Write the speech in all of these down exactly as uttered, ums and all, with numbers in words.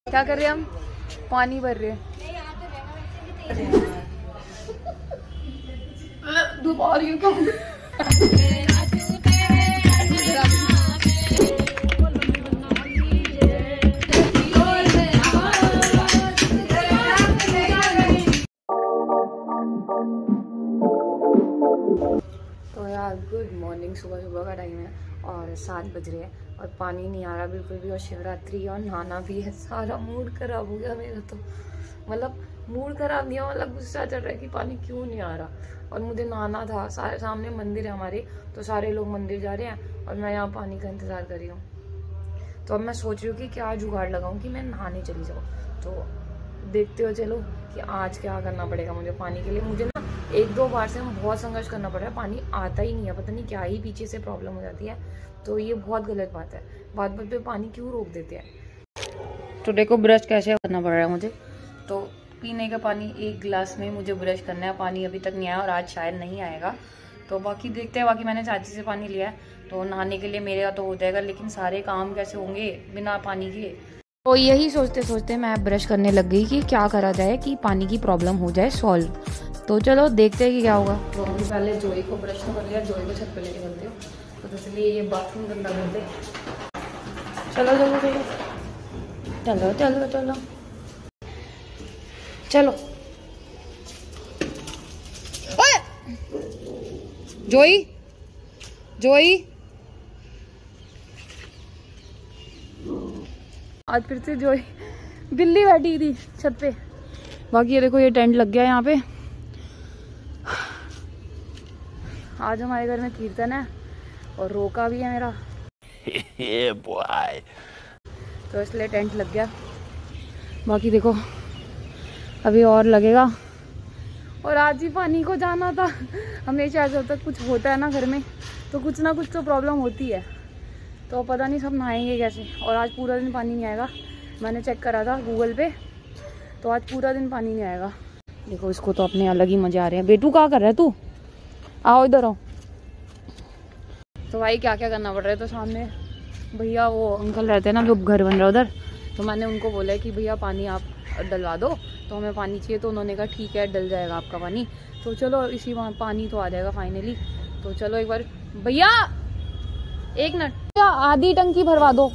क्या कर रहे हैं हम? पानी भर रहे हैं। दोबारा कम तो यार गुड मॉर्निंग। सुबह सुबह का टाइम है और सात बज रहे हैं और पानी नहीं आ रहा बिल्कुल भी, और शिवरात्रि और नहाना भी है। सारा मूड खराब हो गया मेरा तो, मतलब मूड खराब नहीं हुआ, मतलब गुस्सा चल रहा है कि पानी क्यों नहीं आ रहा। और मुझे नहाना था, सामने मंदिर है हमारे, तो सारे लोग मंदिर जा रहे हैं और मैं यहाँ पानी का इंतज़ार कर रही हूँ। तो अब मैं सोच रही हूँ कि क्या जुगाड़ लगाऊँ कि मैं नहाने चली जाऊँ। तो देखते हो चलो कि आज क्या करना पड़ेगा मुझे पानी के लिए। मुझे ना एक दो बार से बहुत संघर्ष करना पड़ रहा है, पानी आता ही नहीं है, पता नहीं क्या ही पीछे से प्रॉब्लम हो जाती है। तो ये बहुत गलत बात है, बात बात पे पानी क्यों रोक देते हैं। तो देखो ब्रश कैसे करना पड़ रहा है मुझे। तो पीने का पानी एक गिलास में मुझे ब्रश करना है, पानी अभी तक नहीं आया और आज शायद नहीं आएगा। तो बाकी देखते हैं, बाकी मैंने चाची से पानी लिया है तो नहाने के लिए मेरे तो हो जाएगा, लेकिन सारे काम कैसे होंगे बिना पानी के। तो यही सोचते सोचते मैं ब्रश करने लग गई कि क्या करा जाए कि पानी की प्रॉब्लम हो जाए सॉल्व। तो चलो देखते हैं कि क्या होगा। तो अभी पहले जोई को ब्रश तो कर लिया, जोई को छत पे लेके चलते हो, तो इसलिए ये बाथरूम गंदा करते। चलो चलो चलो चलो चलो चलो चलो ओए जोई जोई आज फिर से जोई बिल्ली बैठी थी छत पे। बाकी ये देखो ये टेंट लग गया यहाँ पे। आज हमारे घर में कीर्तन है और रोका भी है मेरा तो इसलिए टेंट लग गया। बाकी देखो अभी और लगेगा। और आज ही पानी को जाना था। हमेशा जब तक कुछ होता है ना घर में तो कुछ ना कुछ तो प्रॉब्लम होती है। तो पता नहीं सब नहाएंगे कैसे। और आज पूरा दिन पानी नहीं आएगा, मैंने चेक करा था गूगल पे, तो आज पूरा दिन पानी नहीं आएगा। देखो इसको तो अपने अलग ही मजे आ रहे हैं। बेटू क्या कर रहा है तू? आओ इधर आओ। तो भाई क्या क्या करना पड़ रहा है। तो सामने भैया वो अंकल रहते हैं ना जो घर बन रहा है उधर, तो मैंने उनको बोला है कि भैया पानी आप डलवा दो, तो हमें पानी चाहिए। तो उन्होंने कहा ठीक है डल जाएगा आपका पानी। तो चलो इसी वहाँ पानी तो आ जाएगा फाइनली। तो चलो एक बार भैया एक मिनट आधी टंकी भरवा दो।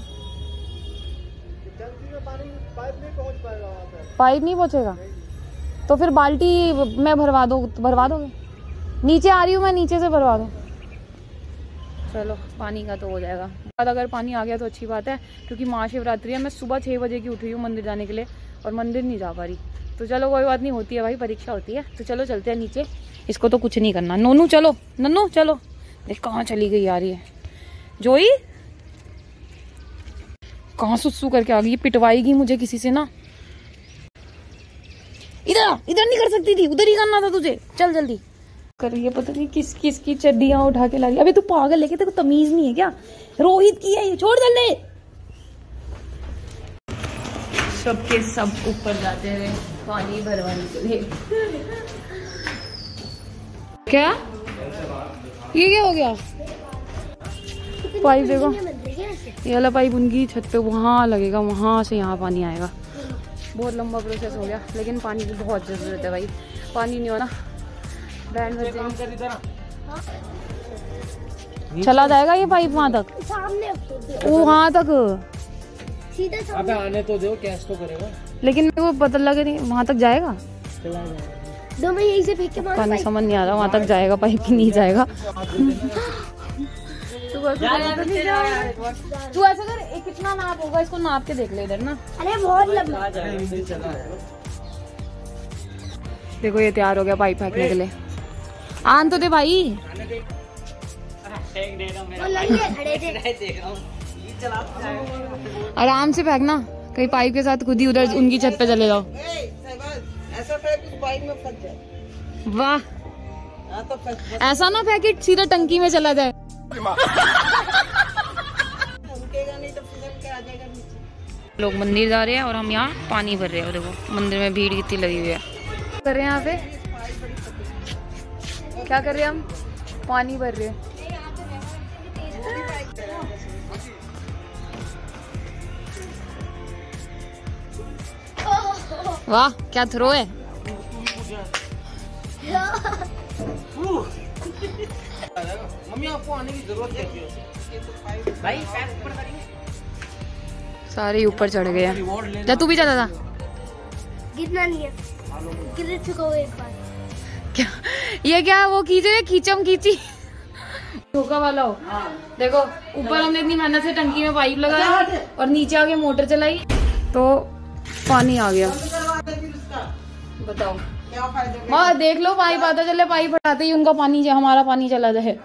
टंकी में पानी पाइप नहीं पहुंच पाएगा वहाँ पे। पाइप नहीं पहुंचेगा तो फिर बाल्टी में भरवा दो, भरवा दोगे? नीचे आ रही हूँ मैं, नीचे से भरवा दो। चलो पानी का तो हो जाएगा। बाद अगर पानी आ गया तो अच्छी बात है, क्योंकि महाशिवरात्रि है। मैं सुबह छः बजे की उठी हूँ मंदिर जाने के लिए और मंदिर नहीं जा पा रही। तो चलो कोई बात नहीं, होती है भाई, परीक्षा होती है। तो चलो चलते हैं नीचे, इसको तो कुछ नहीं करना। नोनू चलो, नन्नू चलो। देख कहाँ चली गई आ रही है जोई, कहाँ सुसु करके आ गई। पिटवाएगी मुझे किसी से ना। इधर इधर नहीं कर सकती थी, उधर ही करना था तुझे। चल जल्दी कर रही है, पता नहीं किस किस की चड्डियां उठा के ला रही है। अबे तू पागल लेके, तेरे को तमीज नहीं है क्या? रोहित की है ये, छोड़ जल्दी। सबके सब ऊपर जाते हैं पानी भरवाने के लिए। क्या ये क्या हो गया? पाइप देखो, ये वाला पाइप उनकी छत पे वहाँ लगेगा, वहाँ से यहाँ पानी आएगा। बहुत लंबा प्रोसेस हो गया, लेकिन पानी की बहुत ज़रूरत है भाई। पानी नहीं होना बैंड बज जाएंगे। चला जाएगा ये पाइप वहाँ तक, वो वहाँ तक सीधा आने तो दो, कैश तो करेगा। लेकिन मेरे को पता लगे नहीं वहाँ तक जाएगा। दो मैं यहीं से फेंक के मारूं। पानी समझ नहीं आ रहा वहाँ तक जाएगा पाइप की नहीं जाएगा। तू ऐसा कर, कितना नाप होगा इसको नाप के देख ले इधर ना। अरे बहुत लंबा। देखो ये तैयार हो गया पाइप फेंकने के लिए। आन तो दे भाई। आराम से फेंकना, कहीं पाइप के साथ खुद ही उधर उनकी छत पे चले जाओ। ऐसा फेंक पाइप में फंस जाए। वाह, तो ऐसा ना फेंके सीधा टंकी में चला जाए। लोग मंदिर जा रहे हैं और हम यहाँ पानी भर रहे हैं। देखो मंदिर में भीड़ कितनी लगी हुई है। कर रहे हैं यहाँ पे, क्या कर रहे हैं हम? पानी भर रहे हैं। वाह क्या थ्रो है। मम्मी आपको आने की जरूरत है भाई। सारे ऊपर चढ़ गए हैं। जा तू भी जाता था। गिरना नहीं है, गिर चुका हूँ एक बार। क्या ये क्या वो खींचे खींचम खींची धोखा वाला हो। देखो ऊपर हमने इतनी मेहनत से टंकी में पाइप लगाया और नीचे आके मोटर चलाई तो पानी आ गया। बताओ माँ देख लो पाइप आता चले, पाइप हटाते ही उनका पानी हमारा पानी चला जाए।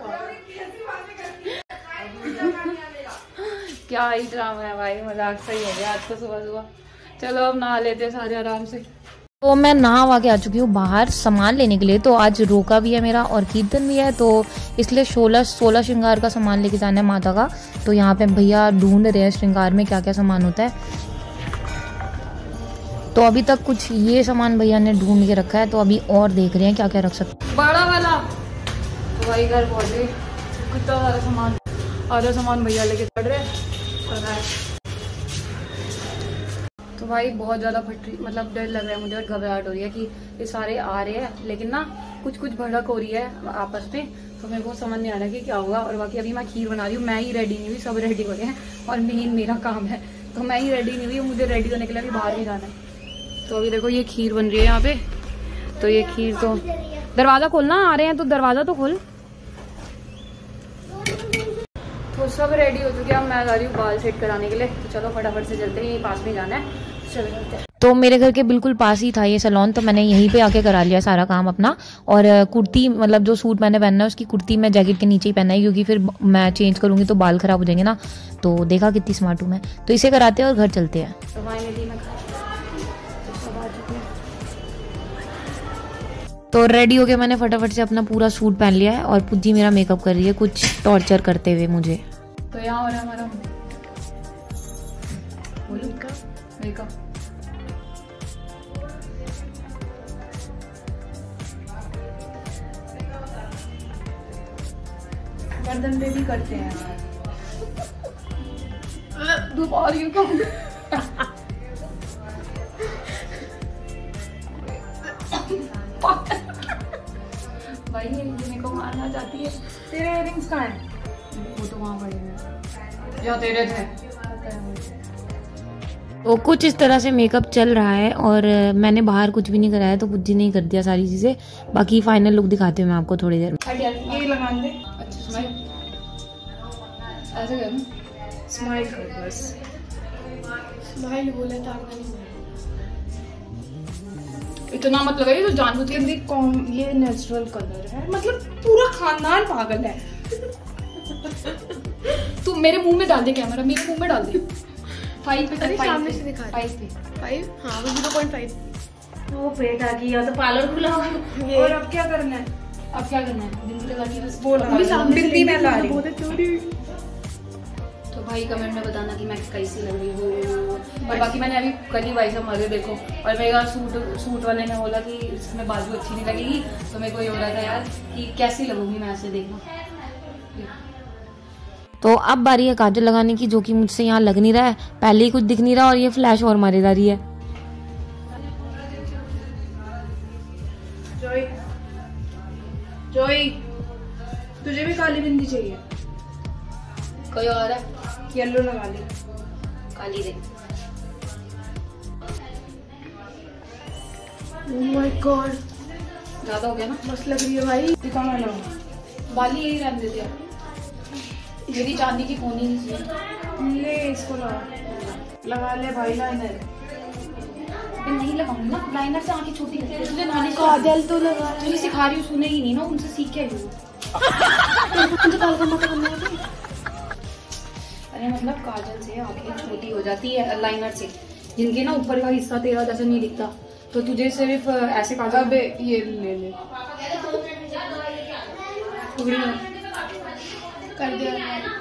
क्या ही ड्रामा है भाई, मजाक सही हो गया आज तो सुबह सुबह। चलो अब नहा लेते हैं सारे आराम से। तो मैं नहा वा के आ चुकी हूँ बाहर सामान लेने के लिए। तो आज रोका भी है मेरा और कीर्तन भी है, तो इसलिए सोलह सोलह श्रृंगार का सामान लेके जाना है माता का। तो यहाँ पे भैया ढूंढ रहे हैं श्रृंगार में क्या क्या सामान होता है। तो अभी तक कुछ ये सामान भैया ने ढूंढ के रखा है, तो अभी और देख रहे हैं क्या क्या रख सकते। बड़ा वाला तो भाई घर पहुंचे, कितना सारा सामान, आधा सामान भैया लेके चढ़ रहे हैं। तो भाई बहुत ज़्यादा फट मतलब डर लग रहा है मुझे और घबराहट हो रही है कि ये सारे आ रहे हैं लेकिन ना कुछ कुछ भड़क हो रही है आपस में। तो मेरे को समझ नहीं आ रहा कि क्या होगा। और बाकी अभी मैं खीर बना रही हूँ, मैं ही रेडी नहीं हुई, सब रेडी हो गए हैं और मेन मेरा काम है तो मैं ही रेडी नहीं हुई। मुझे रेडी होने के लिए अभी बाहर भी जाना है। तो अभी देखो ये खीर बन रही है यहाँ पे। तो ये खीर तो दरवाज़ा खोलना, आ रहे हैं तो दरवाज़ा तो खोल। तो सब रेडी हो चुके हैं, मैं जा रही हूँ बाल सेट कराने के लिए। तो चलो फटाफट से चलते हैं, यहीं पास में जाना है, चलो चलते हैं। तो मेरे घर के बिल्कुल पास ही था ये सैलून, तो मैंने यहीं पे आके करा लिया सारा काम अपना। और कुर्ती मतलब जो सूट मैंने पहनना है उसकी कुर्ती मैं जैकेट के नीचे ही पहना है, क्योंकि फिर मैं चेंज करूँगी तो बाल खराब हो जाएंगे ना। तो देखा कितनी स्मार्ट हूँ मैं। तो इसे कराते हैं और घर चलते हैं। तो तो रेडी हो गया मैंने फटाफट से अपना पूरा सूट पहन लिया है और पुज्जी मेरा मेकअप कर रही है कुछ टॉर्चर करते हुए मुझे। तो यहाँ हो रहा है हमारा मेकअप। गर्दन पे भी करते हैं दोपहर को। भाई ये मेरे को मारना चाहती है। तेरे इयररिंग्स कहाँ हैं? वो तो वहाँ पड़े हैं जो तेरे थे। तो कुछ इस तरह से मेकअप चल रहा है और मैंने बाहर कुछ भी नहीं कराया, तो पुज्जी ने कर दिया सारी चीजें। बाकी फाइनल लुक दिखाती हूँ मैं आपको थोड़ी देर में। ये लगा दे। अच्छा स्माइल ऐसे कर, स्माइल कर बस, स्माइल बोले था। इतना मत लगाइए तो जानबूझ के। कौन ये नेचुरल कलर है, मतलब पूरा खानदान पागल है। तू मेरे मुंह में डाल दे कैमरा, मेरे मुंह में डाल दे। फाइव पे कर, सामने से दिखा। फाइव पे फाइव, हाँ वो जीरो पॉइंट फाइव। वो पेट आ गया तो पार्लर खुला हुआ। और अब क्या करना है? अब क्या करना है? बिंदी लगा के बस बोल। बिंदी मैं ला रही हूँ। तो भाई कमेंट में बताना कि मैं कैसी लग रही हूँ। और बाकी मैंने अभी कल ही भाई साहब मजे देखो, और मेरा सूट सूट वाले ने बोला कि इसमें बाजू अच्छी नहीं लगेगी। तो मेरे को ये हो रहा था यार कि कैसी लगूंगी मैं ऐसे, देखना। तो अब बारी है काजल लगाने की, जो कि मुझसे यहाँ लग नहीं रहा है, पहले ही कुछ दिख नहीं रहा और ये फ्लैश और मारे जा रही है। जॉय, जॉय, तुझे भी काली बिंदी चाहिए? कोई और है? येलो लगा ले, काली दे। ओह माय गॉड, ज्यादा हो गया ना? मस्त लग रही है भाई। दिखाना लो, बाली यही रहने देते हैं। मेरी चांदी की कोनी ले, इसको लगा लगा ले भाई लाइनर। नहीं लगाऊंगी ना लाइनर से, आंखें छोटी लगती है। तुझे नहाने काजल तो लगा, तुझे सिखा रही हूँ, सुने ही नहीं ना, उनसे सीख के आई हूँ। अरे मतलब काजल से आंखें छोटी हो जाती है लाइनर से, जिनके ना ऊपर का हिस्सा तेरा जैसे नहीं दिखता। तो तुझे सिर्फ ऐसे काजल। अबे ये ले ले कर दिया,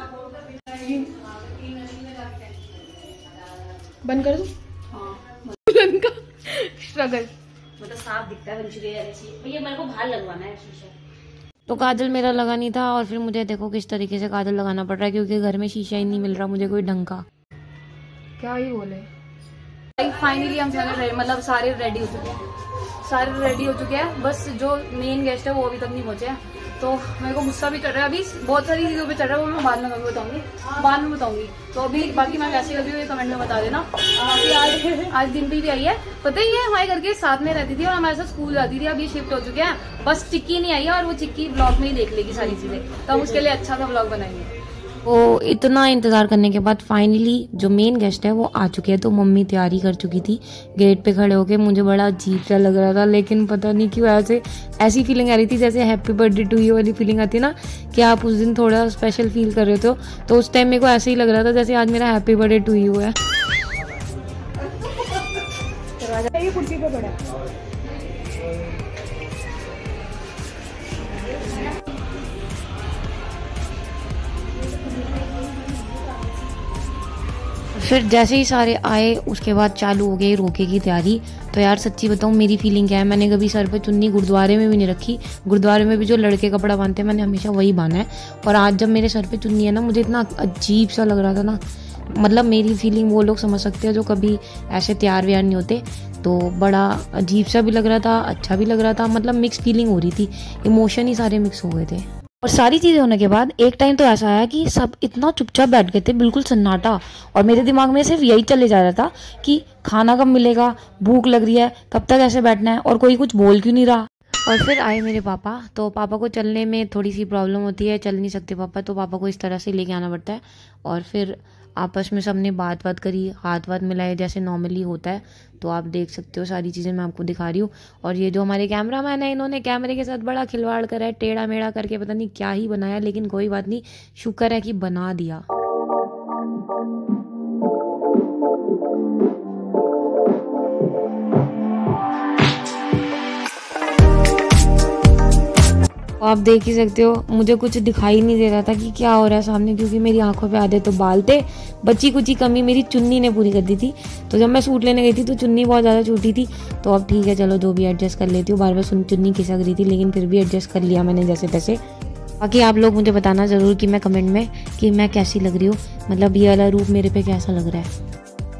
बंद कर दूं? हाँ का स्ट्रगल मतलब साफ दिखता है भैया, मेरे को बाहर लगवाना है शीशा। तो काजल मेरा लगा नहीं था और फिर मुझे देखो किस तरीके से काजल लगाना पड़ रहा है, क्योंकि घर में शीशा ही नहीं मिल रहा मुझे कोई ढंग का। क्या ही बोले, फाइनली हम सारे मतलब सारे रेडी हो चुके हैं, सारे रेडी हो चुके हैं। बस जो मेन गेस्ट है वो अभी तक नहीं पहुंचे हैं, तो मेरे को गुस्सा भी चढ़ रहा है। अभी बहुत सारी चीज़ों पे चढ़ रहा है, वो मैं बाद में बताऊंगी, बाद में बताऊंगी। तो अभी बाकी मैं कैसी लगी हुई कमेंट में बता देना। बाकी आज आज दिन भी आई है, पता ही है, हमारे घर के साथ में रहती थी और हमारे साथ स्कूल जाती थी। अब ये शिफ्ट हो चुके हैं, बस चिक्की नहीं आई है और वो चिक्की ब्लॉग में ही देख लेगी सारी चीजें, तो हम उसके लिए अच्छा सा ब्लॉग बनाएंगे। तो इतना इंतज़ार करने के बाद फाइनली जो मेन गेस्ट है वो आ चुके हैं। तो मम्मी तैयारी कर चुकी थी गेट पे खड़े होके। मुझे बड़ा अजीब सा लग रहा था, लेकिन पता नहीं क्यों ऐसे ऐसी फीलिंग आ रही थी जैसे हैप्पी बर्थडे टू यू वाली फीलिंग आती है ना, कि आप उस दिन थोड़ा स्पेशल फील कर रहे हो। तो उस टाइम मेरे को ऐसे ही लग रहा था जैसे आज मेरा हैप्पी बर्थडे टू यू है। फिर जैसे ही सारे आए उसके बाद चालू हो गई रोके की तैयारी। तो यार सच्ची बताऊँ मेरी फीलिंग क्या है, मैंने कभी सर पे चुन्नी गुरुद्वारे में भी नहीं रखी। गुरुद्वारे में भी जो लड़के कपड़ा बांधते हैं मैंने हमेशा वही बांधा है, और आज जब मेरे सर पे चुन्नी है ना, मुझे इतना अजीब सा लग रहा था ना। मतलब मेरी फीलिंग वो लोग समझ सकते हैं जो कभी ऐसे तैयार व्यार नहीं होते। तो बड़ा अजीब सा भी लग रहा था, अच्छा भी लग रहा था, मतलब मिक्स फीलिंग हो रही थी, इमोशन ही सारे मिक्स हो गए थे। और सारी चीज़ें होने के बाद एक टाइम तो ऐसा आया कि सब इतना चुपचाप बैठ गए थे, बिल्कुल सन्नाटा, और मेरे दिमाग में सिर्फ यही चले जा रहा था कि खाना कब मिलेगा, भूख लग रही है, कब तक ऐसे बैठना है, और कोई कुछ बोल क्यों नहीं रहा। और फिर आए मेरे पापा। तो पापा को चलने में थोड़ी सी प्रॉब्लम होती है, चल नहीं सकते पापा, तो पापा को इस तरह से लेके आना पड़ता है। और फिर आपस में सबने बात बात करी, हाथ वाथ मिलाए जैसे नॉर्मली होता है। तो आप देख सकते हो सारी चीज़ें मैं आपको दिखा रही हूँ। और ये जो हमारे कैमरा मैन है, इन्होंने कैमरे के साथ बड़ा खिलवाड़ करा है, टेढ़ा मेढ़ा करके पता नहीं क्या ही बनाया, लेकिन कोई बात नहीं, शुक्र है कि बना दिया। आप देख ही सकते हो, मुझे कुछ दिखाई नहीं दे रहा था कि क्या हो रहा है सामने, क्योंकि मेरी आंखों पे आधे तो बाल थे। बची कुची कमी मेरी चुन्नी ने पूरी कर दी थी। तो जब मैं सूट लेने गई थी तो चुन्नी बहुत ज़्यादा छोटी थी। तो अब ठीक है, चलो जो भी एडजस्ट कर लेती हूँ। बार बार सुन चुन्नी खिसक रही थी, लेकिन फिर भी एडजस्ट कर लिया मैंने जैसे तैसे। बाकी आप लोग मुझे बताना ज़रूर कि मैं कमेंट में कि मैं कैसी लग रही हूँ, मतलब ये वाला रूप मेरे पे कैसा लग रहा है।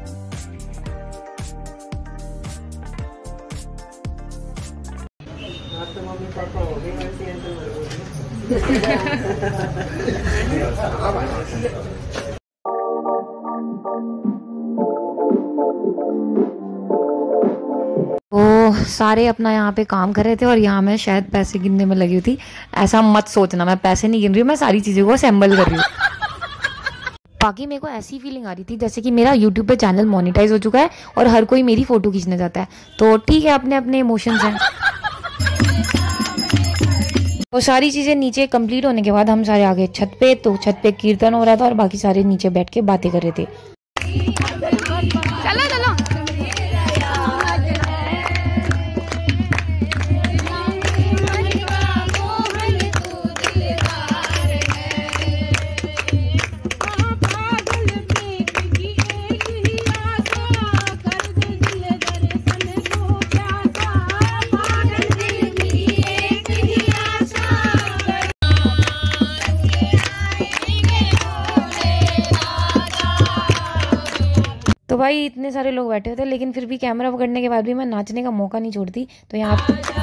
तो सारे अपना यहाँ पे काम कर रहे थे और यहाँ मैं शायद पैसे गिनने में लगी हुई थी। ऐसा मत सोचना, मैं पैसे नहीं गिन रही हूँ, मैं सारी चीज़ों को असेंबल कर रही हूँ। बाकी मेरे को ऐसी फीलिंग आ रही थी जैसे कि मेरा यूट्यूब पे चैनल मोनेटाइज हो चुका है और हर कोई मेरी फोटो खींचने जाता है। तो ठीक है, अपने अपने इमोशंस हैं। वो सारी चीज़ें नीचे कंप्लीट होने के बाद हम सारे आ गए छत पे। तो छत पे कीर्तन हो रहा था और बाकी सारे नीचे बैठ के बातें कर रहे थे। चलो चलो। तो भाई इतने सारे लोग बैठे थे, लेकिन फिर भी कैमरा पकड़ने के बाद भी मैं नाचने का मौका नहीं छोड़ती। तो यहाँ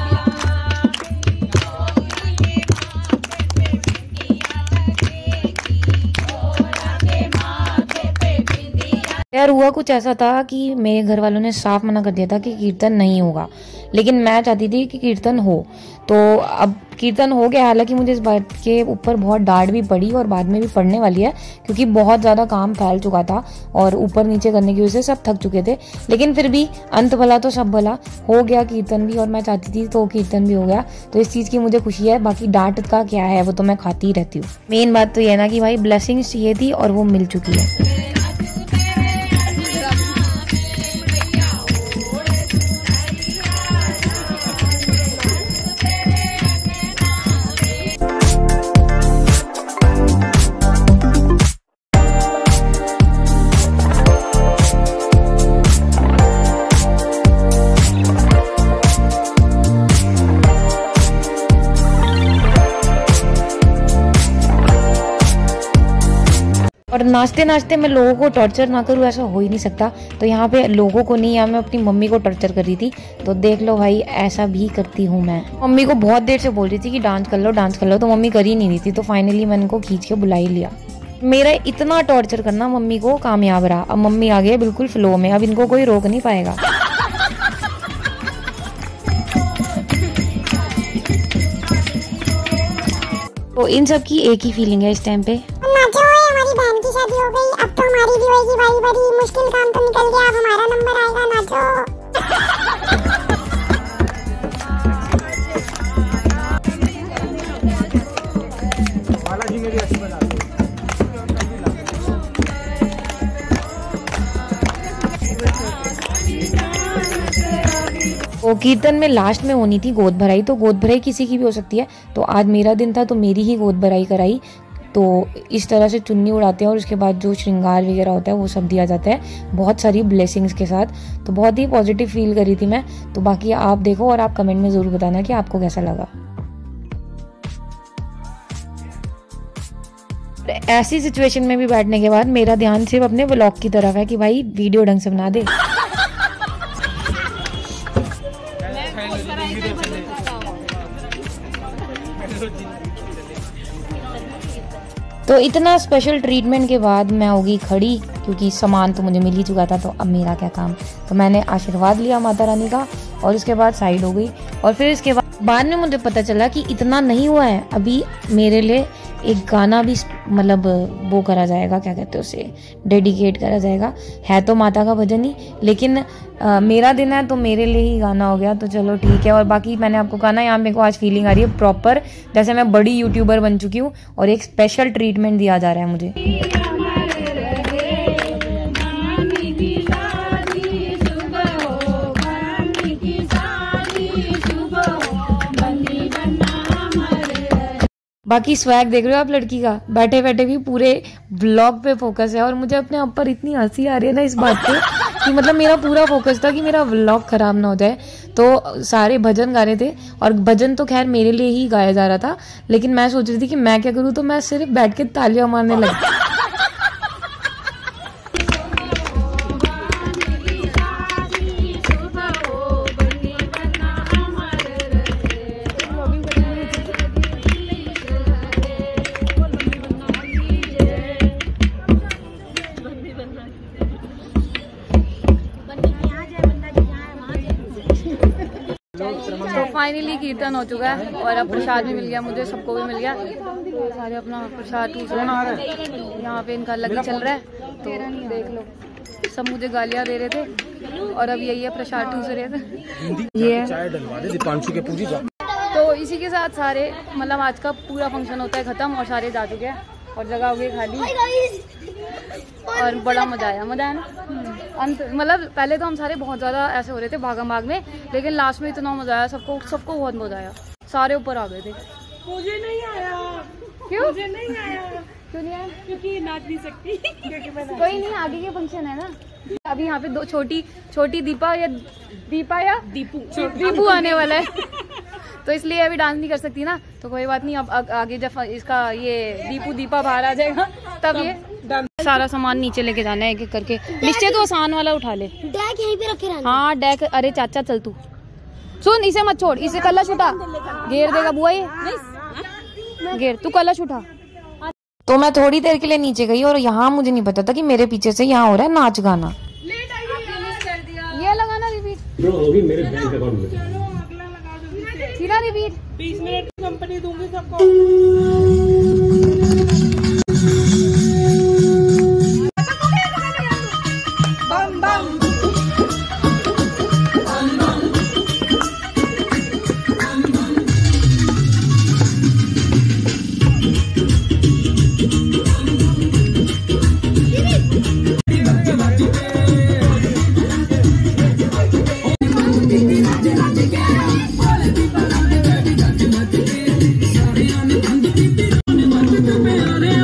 यार हुआ कुछ ऐसा था कि मेरे घर वालों ने साफ मना कर दिया था कि कीर्तन नहीं होगा, लेकिन मैं चाहती थी कि कीर्तन हो। तो अब कीर्तन हो गया। हालांकि मुझे इस बात के ऊपर बहुत डांट भी पड़ी और बाद में भी पड़ने वाली है, क्योंकि बहुत ज़्यादा काम फैल चुका था और ऊपर नीचे करने की वजह से सब थक चुके थे। लेकिन फिर भी अंत भला तो सब भला, हो गया कीर्तन भी और मैं चाहती थी तो कीर्तन भी हो गया। तो इस चीज़ की मुझे खुशी है। बाकी डांट का क्या है, वो तो मैं खाती ही रहती हूँ। मेन बात तो ये ना कि भाई ब्लेसिंग्स चाहिए थी और वो मिल चुकी है। और नाचते नाचते मैं लोगों को टॉर्चर ना करूँ ऐसा हो ही नहीं सकता। तो यहाँ पे लोगों को नहीं, यहाँ मैं अपनी मम्मी को टॉर्चर कर रही थी। तो देख लो भाई, ऐसा भी करती हूँ मैं। मम्मी को बहुत देर से बोल रही थी कि डांस कर लो डांस कर लो, तो मम्मी कर ही नहीं रही थी। तो फाइनली मैंने उनको खींच के बुला ही लिया। मेरा इतना टॉर्चर करना मम्मी को कामयाब रहा। अब मम्मी आ गई बिल्कुल फ्लो में, अब इनको कोई रोक नहीं पाएगा। तो इन सब की एक ही फीलिंग है इस टाइम पे। नाचो, हमारी बहन की शादी हो गई, अब तो हमारी भी होगी बारी बारी। मुश्किल काम तो निकल गया, अब हमारा नंबर आएगा। नाचो। बालाजी मेरी अच्छी बना। वो कीर्तन में लास्ट में होनी थी गोद भराई। तो गोद भराई किसी की भी हो सकती है, तो आज मेरा दिन था तो मेरी ही गोद भराई कराई। तो इस तरह से चुन्नी उड़ाते हैं और उसके बाद जो श्रृंगार वगैरह होता है वो सब दिया जाता है बहुत सारी ब्लेसिंग्स के साथ। तो बहुत ही पॉजिटिव फील करी थी मैं। तो बाकी आप देखो और आप कमेंट में ज़रूर बताना कि आपको कैसा लगा। ऐसी सिचुएशन में भी बैठने के बाद मेरा ध्यान सिर्फ अपने व्लॉग की तरफ है कि भाई वीडियो ढंग से बना दे। तो इतना स्पेशल ट्रीटमेंट के बाद मैं हो गई खड़ी, क्योंकि सामान तो मुझे मिल ही चुका था। तो अब मेरा क्या काम। तो मैंने आशीर्वाद लिया माता रानी का और उसके बाद साइड हो गई। और फिर इसके बाद बाद में मुझे पता चला कि इतना नहीं हुआ है, अभी मेरे लिए एक गाना भी मतलब वो करा जाएगा, क्या कहते हैं उसे, डेडिकेट करा जाएगा। है तो माता का भजन ही, लेकिन आ, मेरा दिन है तो मेरे लिए ही गाना हो गया। तो चलो ठीक है। और बाकी मैंने आपको कहा ना, यहाँ मेरे को आज फीलिंग आ रही है प्रॉपर जैसे मैं बड़ी यूट्यूबर बन चुकी हूँ और एक स्पेशल ट्रीटमेंट दिया जा रहा है मुझे। बाकी स्वैग देख रहे हो आप लड़की का, बैठे बैठे भी पूरे व्लॉग पे फोकस है। और मुझे अपने आप पर इतनी हंसी आ रही है ना इस बात पे कि मतलब मेरा पूरा फोकस था कि मेरा व्लॉग खराब ना हो जाए। तो सारे भजन गा रहे थे और भजन तो खैर मेरे लिए ही गाया जा रहा था, लेकिन मैं सोच रही थी कि मैं क्या करूँ, तो मैं सिर्फ बैठ के तालियां मारने लगी। तो फाइनली कीर्तन हो चुका है और अब प्रसाद भी मिल गया मुझे, सबको भी मिल गया। तो सारे अपना प्रसाद टूट रहे हैं, यहाँ पे इनका अलग चल रहा है। तो देख लो, सब मुझे गालियाँ दे रहे थे और अब यही है प्रसाद टूट रहे थे। ये तो इसी के साथ सारे मतलब आज का पूरा फंक्शन होता है खत्म और सारे जा चुके हैं और जगह हो गई खाली और बड़ा मजा आया। मजा आया ना अंत, मतलब पहले तो हम सारे बहुत ज्यादा ऐसे हो रहे थे भागम भाग में, लेकिन लास्ट में इतना मजा आया, सबको सबको बहुत मजा आया। सारे ऊपर आ गए थे। मुझे नहीं आया। क्यों मुझे नहीं आया? क्यों नहीं आया? क्योंकि नाच नहीं सकती। कोई नहीं, आगे के फंक्शन है ना। अभी यहाँ पे दो छोटी छोटी दीपा या दीपा या दीपू दीपू आने वाला है तो इसलिए अभी डांस नहीं कर सकती ना। तो कोई बात नहीं, अब आगे जब इसका ये दीपू दीपा बाहर आ जाएगा तब ये सारा सामान नीचे लेके जाना है एक एक करके। नीचे तो आसान वाला उठा ले, डेक यहीं पे रखे रहना। हाँ डेक। अरे चाचा चल तू सुन, इसे मत छोड़, इसे कलश उठा, घेर देगा बुआ ये, घेर तू कलश उठा। तो मैं थोड़ी देर के लिए नीचे गई और यहाँ मुझे नहीं पता था कि मेरे पीछे से यहाँ हो रहा है नाच गाना। ये लगाना रिपीट मेरे बैंक अकाउंट में सीधा रिपीट। बीस मिनट की कंपनी दूंगी सबको। Sorry, I'm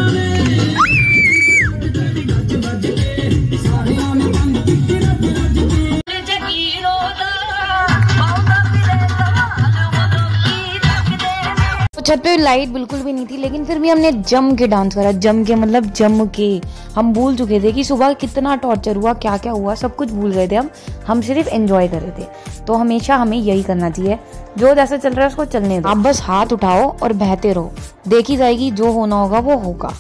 छत पे लाइट बिल्कुल भी नहीं थी, लेकिन फिर भी हमने जम के डांस करा। जम के मतलब जम के। हम भूल चुके थे कि सुबह कितना टॉर्चर हुआ, क्या क्या हुआ, सब कुछ भूल गए थे हम हम सिर्फ एंजॉय कर रहे थे। तो हमेशा हमें यही करना चाहिए, जो जैसा चल रहा है उसको चलने दो। आप बस हाथ उठाओ और बहते रहो, देखी जाएगी, जो होना होगा वो होगा।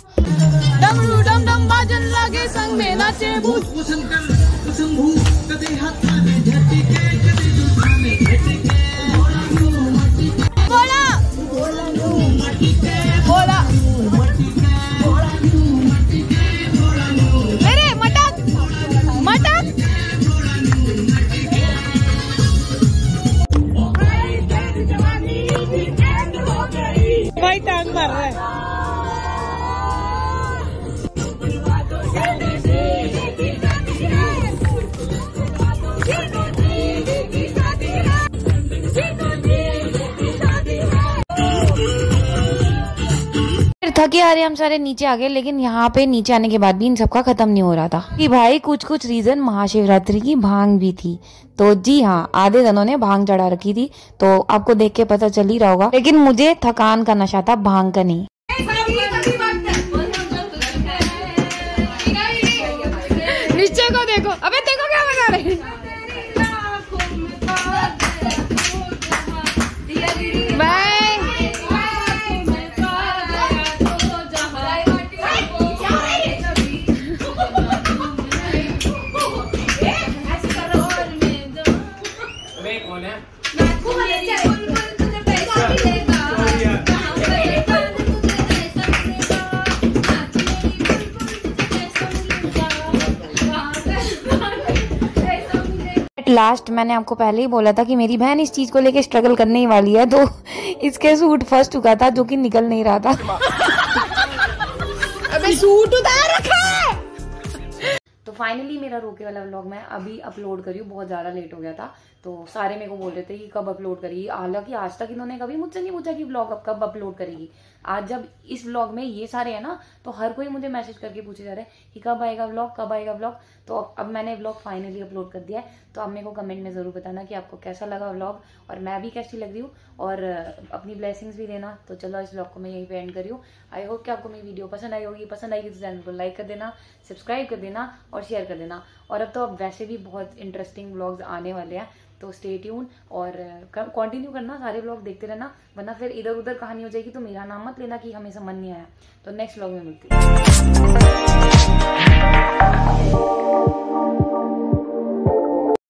भाई टांग मार रहा है। थके हारे हम सारे नीचे आ गए, लेकिन यहाँ पे नीचे आने के बाद भी इन सबका खत्म नहीं हो रहा था कि भाई कुछ कुछ रीजन महाशिवरात्रि की भांग भी थी। तो जी हाँ, आधे जनों ने भांग चढ़ा रखी थी, तो आपको देख के पता चल ही रहा होगा, लेकिन मुझे थकान का नशा था, भांग का नहीं। निश्चय को देखो, अबे देखो क्या बना रहे हैं। लास्ट मैंने आपको पहले ही बोला था कि मेरी बहन इस चीज को लेके स्ट्रगल करने ही वाली है, तो इसके सूट फंस चुका था जो कि निकल नहीं रहा था। अबे सूट उतार रखा है। तो फाइनली मेरा रोके वाला व्लॉग मैं अभी अपलोड करी हूँ, बहुत ज्यादा लेट हो गया था, तो सारे मेरे को बोल रहे थे कि कब अपलोड करेगी। हालांकि आज तक इन्होंने कभी मुझसे नहीं पूछा कि व्लॉग अब कब अपलोड करेगी। आज जब इस व्लॉग में ये सारे हैं ना, तो हर कोई मुझे मैसेज करके पूछे जा रहे हैं कि कब आएगा व्लॉग, कब आएगा व्लॉग। तो अब मैंने व्लॉग फाइनली अपलोड कर दिया है। तो आप मेरे को कमेंट में जरूर बताना कि आपको कैसा लगा व्लॉग और मैं भी कैसी लग रही हूँ, और अपनी ब्लेसिंग्स भी देना। तो चलो इस व्लॉग को मैं यहीं पे एंड करी हूँ। आई होप कि आपको मेरी वीडियो पसंद आई होगी। पसंद आएगी तो चैनल को लाइक कर देना, सब्सक्राइब कर देना और शेयर कर देना। और अब तो अब वैसे भी बहुत इंटरेस्टिंग व्लॉग्स आने वाले हैं, तो स्टे ट्यून और कंटिन्यू करना, सारे व्लॉग देखते रहना, वरना फिर इधर उधर कहानी हो जाएगी। तो मेरा नाम मत लेना कि हमें समझ नहीं आया। तो नेक्स्ट व्लॉग में मिलती है।